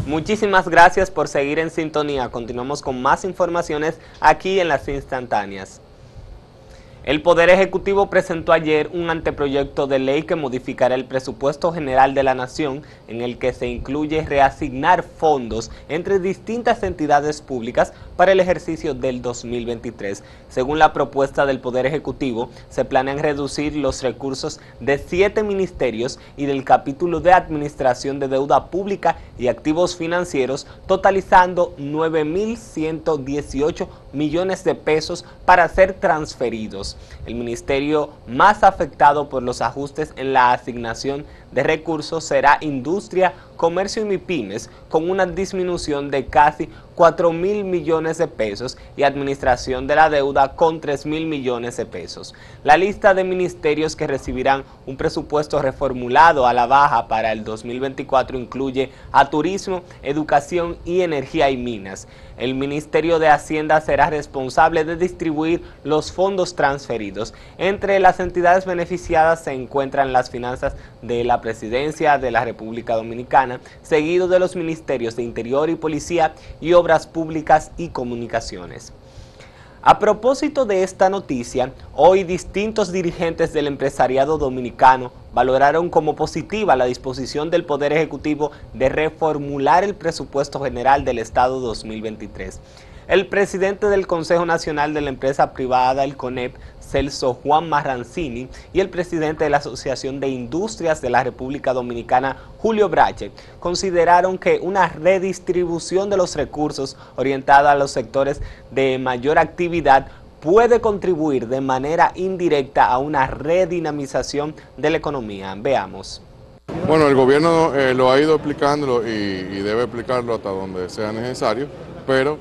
Muchísimas gracias por seguir en sintonía. Continuamos con más informaciones aquí en Las Instantáneas. El Poder Ejecutivo presentó ayer un anteproyecto de ley que modificará el presupuesto general de la Nación, en el que se incluye reasignar fondos entre distintas entidades públicas para el ejercicio del 2023. Según la propuesta del Poder Ejecutivo, se planean reducir los recursos de 7 ministerios y del capítulo de Administración de Deuda Pública y Activos Financieros, totalizando 9.118 millones de pesos para ser transferidos. El ministerio más afectado por los ajustes en la asignación de recursos será Industria, Comercio y MIPYMES, con una disminución de casi 4.000 millones de pesos, y Administración de la Deuda con 3.000 millones de pesos. La lista de ministerios que recibirán un presupuesto reformulado a la baja para el 2024 incluye a Turismo, Educación y Energía y Minas. El Ministerio de Hacienda será responsable de distribuir los fondos transferidos. Entre las entidades beneficiadas se encuentran las finanzas de la Presidencia de la República Dominicana, seguido de los ministerios de Interior y Policía y Obras Públicas y Comunicaciones. A propósito de esta noticia, hoy distintos dirigentes del empresariado dominicano valoraron como positiva la disposición del Poder Ejecutivo de reformular el presupuesto general del Estado 2023. El presidente del Consejo Nacional de la Empresa Privada, el CONEP, Celso Juan Marrancini, y el presidente de la Asociación de Industrias de la República Dominicana, Julio Brache, consideraron que una redistribución de los recursos orientada a los sectores de mayor actividad puede contribuir de manera indirecta a una redinamización de la economía. Veamos. Bueno, el gobierno lo ha ido explicando y debe explicarlo hasta donde sea necesario, pero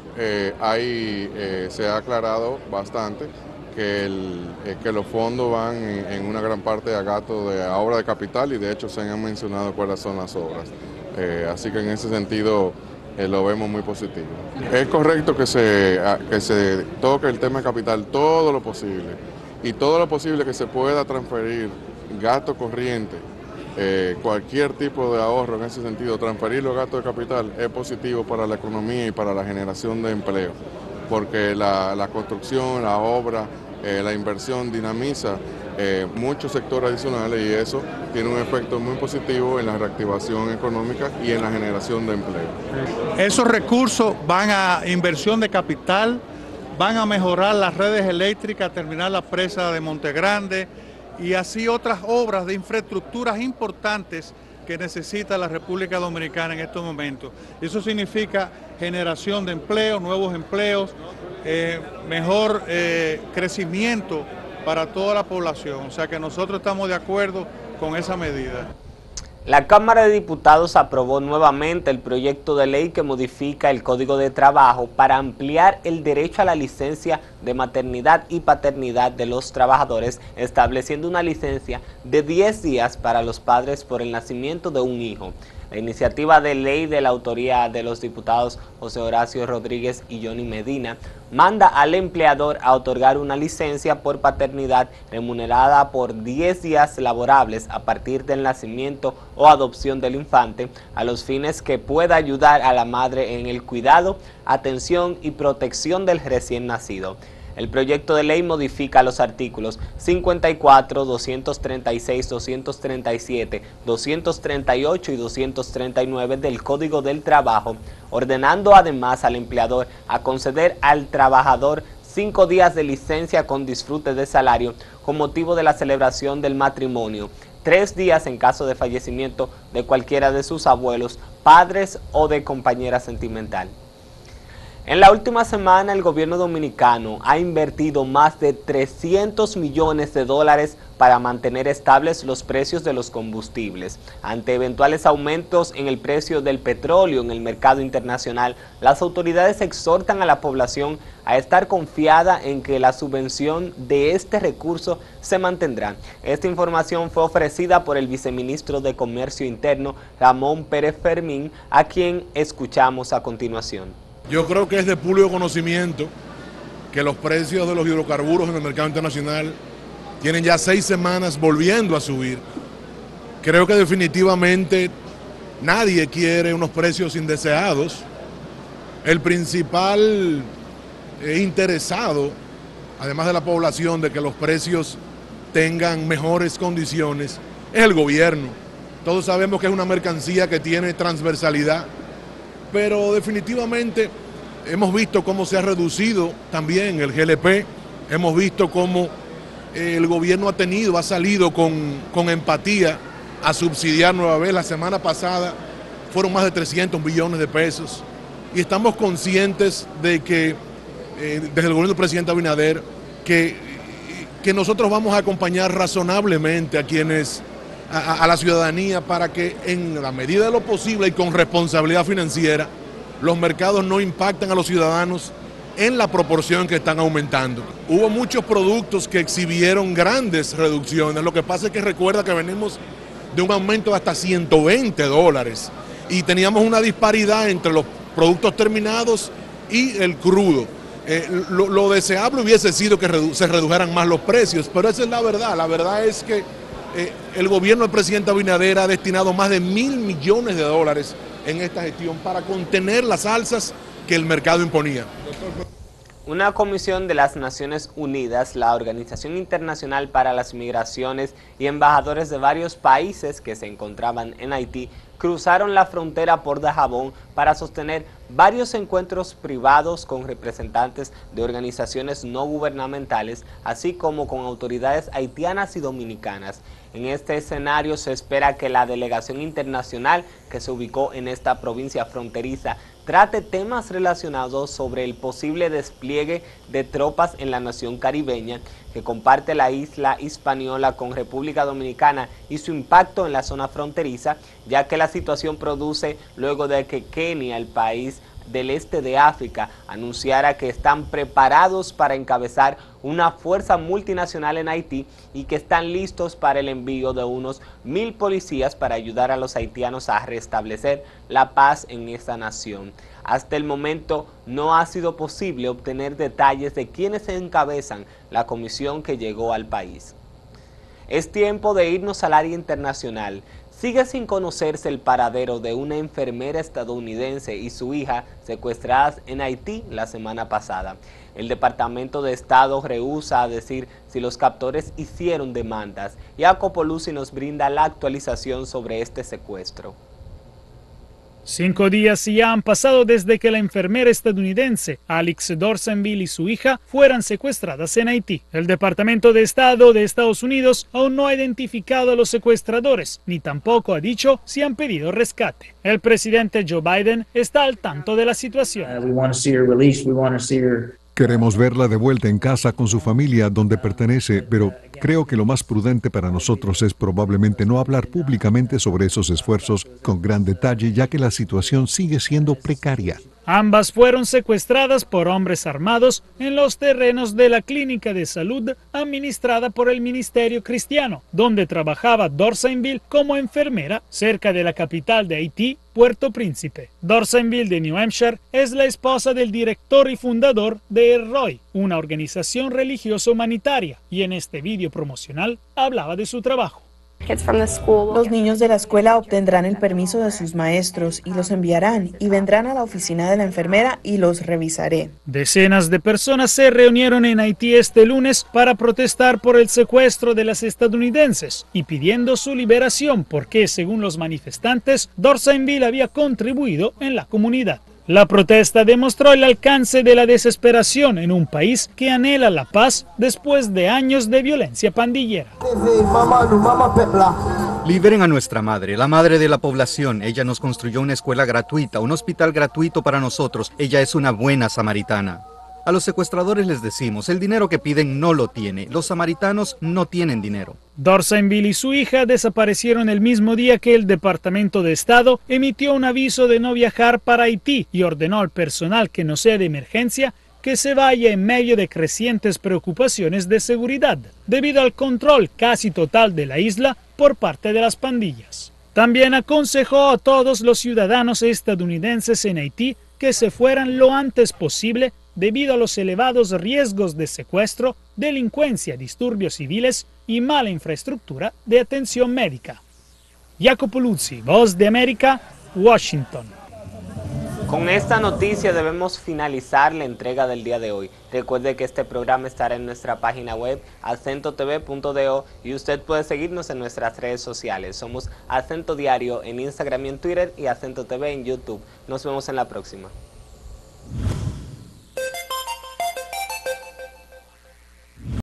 se ha aclarado bastante que los fondos van en una gran parte a gasto de obra de capital, y de hecho se han mencionado cuáles son las obras. Así que en ese sentido lo vemos muy positivo. Es correcto que se toque el tema de capital todo lo posible, y todo lo posible que se pueda transferir gasto corriente, cualquier tipo de ahorro en ese sentido, transferir los gastos de capital es positivo para la economía y para la generación de empleo, porque la construcción, la obra, la inversión dinamiza muchos sectores adicionales, y eso tiene un efecto muy positivo en la reactivación económica y en la generación de empleo. Esos recursos van a inversión de capital, van a mejorar las redes eléctricas, terminar la presa de Montegrande y así otras obras de infraestructuras importantes que necesita la República Dominicana en estos momentos. Eso significa generación de empleos, nuevos empleos, mejor crecimiento para toda la población. O sea que nosotros estamos de acuerdo con esa medida. La Cámara de Diputados aprobó nuevamente el proyecto de ley que modifica el Código de Trabajo para ampliar el derecho a la licencia de maternidad y paternidad de los trabajadores, estableciendo una licencia de 10 días para los padres por el nacimiento de un hijo. La iniciativa de ley, de la autoría de los diputados José Horacio Rodríguez y Johnny Medina, manda al empleador a otorgar una licencia por paternidad remunerada por 10 días laborables a partir del nacimiento o adopción del infante, a los fines que pueda ayudar a la madre en el cuidado, atención y protección del recién nacido. El proyecto de ley modifica los artículos 54, 236, 237, 238 y 239 del Código del Trabajo, ordenando además al empleador a conceder al trabajador 5 días de licencia con disfrute de salario con motivo de la celebración del matrimonio, 3 días en caso de fallecimiento de cualquiera de sus abuelos, padres o de compañera sentimental. En la última semana, el gobierno dominicano ha invertido más de 300 millones de dólares para mantener estables los precios de los combustibles. Ante eventuales aumentos en el precio del petróleo en el mercado internacional, las autoridades exhortan a la población a estar confiada en que la subvención de este recurso se mantendrá. Esta información fue ofrecida por el viceministro de Comercio Interno, Ramón Pérez Fermín, a quien escuchamos a continuación. Yo creo que es de público conocimiento que los precios de los hidrocarburos en el mercado internacional tienen ya 6 semanas volviendo a subir. Creo que definitivamente Nadie quiere unos precios indeseados. El principal interesado, además de la población, de que los precios tengan mejores condiciones, es el gobierno. Todos sabemos que es una mercancía que tiene transversalidad, pero definitivamente hemos visto cómo se ha reducido también el GLP, hemos visto cómo el gobierno ha salido con empatía a subsidiar nueva vez. La semana pasada fueron más de 300 millones de pesos y estamos conscientes de que desde el gobierno del presidente Abinader que nosotros vamos a acompañar razonablemente a la ciudadanía para que en la medida de lo posible y con responsabilidad financiera los mercados no impacten a los ciudadanos en la proporción que están aumentando. Hubo muchos productos que exhibieron grandes reducciones. Lo que pasa es que recuerda que venimos de un aumento de hasta $120 y teníamos una disparidad entre los productos terminados y el crudo. Lo deseable hubiese sido que se redujeran más los precios, pero esa es la verdad. La verdad es que el gobierno del presidente Abinader ha destinado más de $1.000 millones en esta gestión para contener las alzas que el mercado imponía. Una comisión de las Naciones Unidas, la Organización Internacional para las Migraciones y embajadores de varios países que se encontraban en Haití cruzaron la frontera por Dajabón para sostener varios encuentros privados con representantes de organizaciones no gubernamentales, así como con autoridades haitianas y dominicanas. En este escenario se espera que la delegación internacional que se ubicó en esta provincia fronteriza trate temas relacionados sobre el posible despliegue de tropas en la nación caribeña que comparte la isla Hispaniola con República Dominicana y su impacto en la zona fronteriza, ya que la situación produce luego de que Kenia, el país del este de África, anunciara que están preparados para encabezar una fuerza multinacional en Haití y que están listos para el envío de unos 1.000 policías para ayudar a los haitianos a restablecer la paz en esta nación. Hasta el momento no ha sido posible obtener detalles de quiénes encabezan la comisión que llegó al país. Es tiempo de irnos al área internacional. Sigue sin conocerse el paradero de una enfermera estadounidense y su hija secuestradas en Haití la semana pasada. El Departamento de Estado rehúsa a decir si los captores hicieron demandas. Jacopo Luzzi nos brinda la actualización sobre este secuestro. 5 días ya han pasado desde que la enfermera estadounidense Alix Dorsainville y su hija fueran secuestradas en Haití. El Departamento de Estado de Estados Unidos aún no ha identificado a los secuestradores, ni tampoco ha dicho si han pedido rescate. El presidente Joe Biden está al tanto de la situación. Queremos verla de vuelta en casa con su familia donde pertenece, pero creo que lo más prudente para nosotros es probablemente no hablar públicamente sobre esos esfuerzos con gran detalle, ya que la situación sigue siendo precaria. Ambas fueron secuestradas por hombres armados en los terrenos de la clínica de salud administrada por el Ministerio Cristiano, donde trabajaba Dorsainville como enfermera cerca de la capital de Haití, Puerto Príncipe. Dorsainville de New Hampshire es la esposa del director y fundador de El Roy, una organización religiosa humanitaria, y en este vídeo promocional hablaba de su trabajo. Los niños de la escuela obtendrán el permiso de sus maestros y los enviarán y vendrán a la oficina de la enfermera y los revisaré. Decenas de personas se reunieron en Haití este lunes para protestar por el secuestro de las estadounidenses y pidiendo su liberación porque, según los manifestantes, Dorsainville había contribuido en la comunidad. La protesta demostró el alcance de la desesperación en un país que anhela la paz después de años de violencia pandillera. Liberen a nuestra madre, la madre de la población. Ella nos construyó una escuela gratuita, un hospital gratuito para nosotros. Ella es una buena samaritana. A los secuestradores les decimos, el dinero que piden no lo tiene. Los samaritanos no tienen dinero. Dorsainville y su hija desaparecieron el mismo día que el Departamento de Estado emitió un aviso de no viajar para Haití y ordenó al personal que no sea de emergencia que se vaya en medio de crecientes preocupaciones de seguridad, debido al control casi total de la isla por parte de las pandillas. También aconsejó a todos los ciudadanos estadounidenses en Haití que se fueran lo antes posible debido a los elevados riesgos de secuestro, delincuencia, disturbios civiles y mala infraestructura de atención médica. Jacopo Luzzi, Voz de América, Washington. Con esta noticia debemos finalizar la entrega del día de hoy. Recuerde que este programa estará en nuestra página web acentotv.do y usted puede seguirnos en nuestras redes sociales. Somos Acento Diario en Instagram y en Twitter y Acento TV en YouTube. Nos vemos en la próxima.